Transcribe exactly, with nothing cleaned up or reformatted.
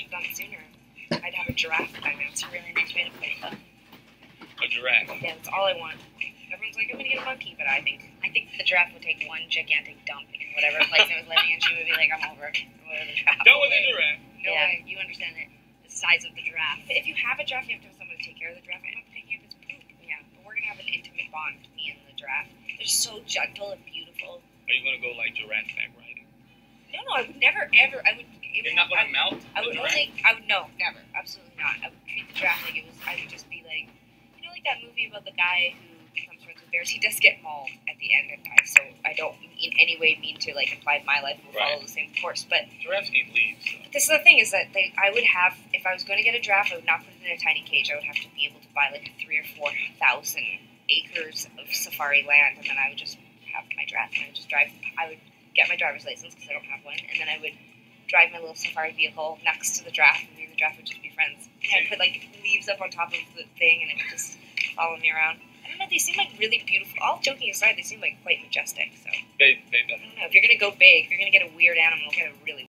have done sooner. I'd have a giraffe by now. It's a really nice way to play stuff. A giraffe. Yeah, that's all I want. Everyone's like, I'm gonna get a monkey, but I think I think the giraffe would take one gigantic dump in whatever place it was living in. She would be like, I'm over. I'm over the giraffe. Done with the giraffe. No yeah, way. You understand it. The size of the giraffe. But if you have a giraffe, you have to have someone to take care of the giraffe. I'm not picking up its poop. Yeah, but we're gonna have an intimate bond, me and the giraffe. They're so gentle and beautiful. Are you gonna go like giraffe back riding? No, no, I would never ever. I would. You're not gonna I, mount. I would only. I would no, never, absolutely not. I would treat the giraffe like it was. I would just be like, you know, like that movie about the guy who becomes friends with bears. He does get mauled at the end and dies. So I don't in any way mean to like imply my life will right. follow the same course. But giraffes eat leaves. So. But this is the thing: is that they. I would have if I was going to get a giraffe, I would not put it in a tiny cage. I would have to be able to buy like three or four thousand acres of safari land, and then I would just have my giraffe and I would just drive. I would get my driver's license because I don't have one, and then I would drive my little safari vehicle next to the giraffe, and me and the giraffe would just be friends. And I'd put like leaves up on top of the thing, and it would just follow me around. I don't know, they seem like really beautiful. All joking aside, they seem like quite majestic. So they, they I don't know. If you're gonna go big, if you're gonna get a weird animal, get a really